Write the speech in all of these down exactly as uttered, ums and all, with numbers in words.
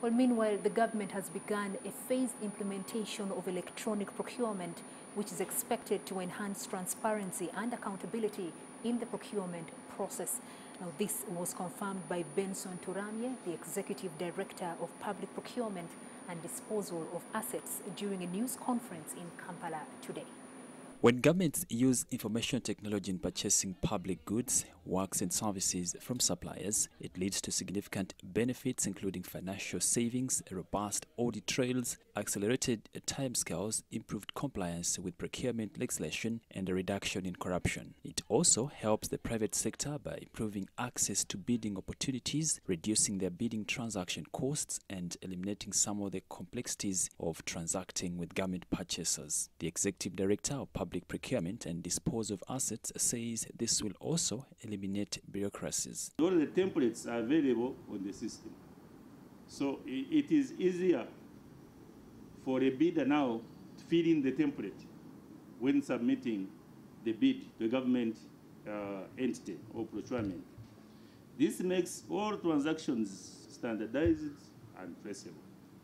Well, meanwhile, the government has begun a phased implementation of electronic procurement, which is expected to enhance transparency and accountability in the procurement process. Now, this was confirmed by Benson Turamye, the Executive Director of Public Procurement and Disposal of Assets, during a news conference in Kampala today. When governments use information technology in purchasing public goods, works and services from suppliers, it leads to significant benefits including financial savings, robust audit trails, accelerated timescales, improved compliance with procurement legislation, and a reduction in corruption. It also helps the private sector by improving access to bidding opportunities, reducing their bidding transaction costs, and eliminating some of the complexities of transacting with government purchasers. The Executive Director of Public Procurement and Disposal of Assets says this will also eliminate bureaucracies. All the templates are available on the system. So it is easier for a bidder now to fill in the template when submitting the bid to a government uh, entity or procurement. This makes all transactions standardized and traceable.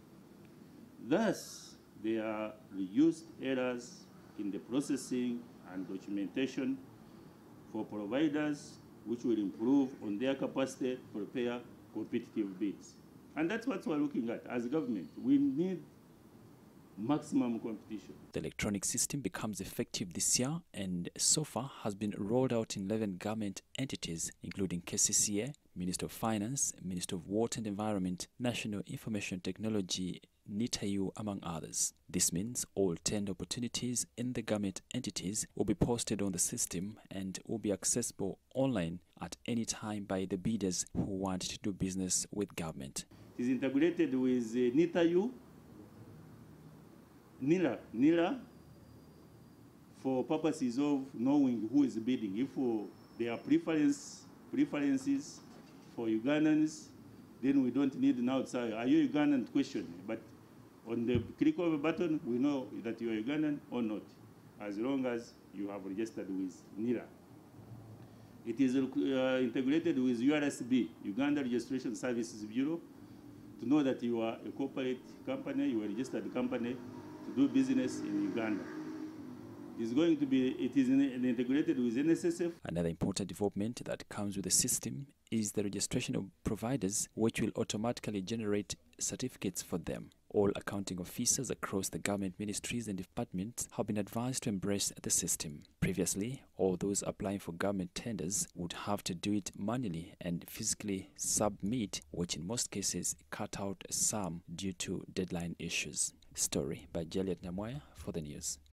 Thus, there are reduced errors in the processing and documentation for providers, which will improve on their capacity to prepare competitive bids. And that's what we're looking at as a government. We need maximum competition. The electronic system becomes effective this year and so far has been rolled out in eleven government entities, including K C C A, Minister of Finance, Minister of Water and Environment, National Information Technology, NITAYU, among others. This means all tender opportunities in the government entities will be posted on the system and will be accessible online at any time by the bidders who want to do business with government. It is integrated with uh, NITAYU, NIRA, NIRA, for purposes of knowing who is bidding. If uh, there are preference, preferences for Ugandans, then we don't need now to say, are you Ugandan question? But on the click of a button, we know that you are Ugandan or not, as long as you have registered with NIRA. It is uh, integrated with U R S B, Uganda Registration Services Bureau, to know that you are a corporate company, you are a registered company to do business in Uganda. It's going to be, it is integrated with N S S F. Another important development that comes with the system is the registration of providers, which will automatically generate certificates for them. All accounting officers across the government ministries and departments have been advised to embrace the system. Previously, all those applying for government tenders would have to do it manually and physically submit, which in most cases cut out some due to deadline issues. Story by Juliet Nyamoya for the news.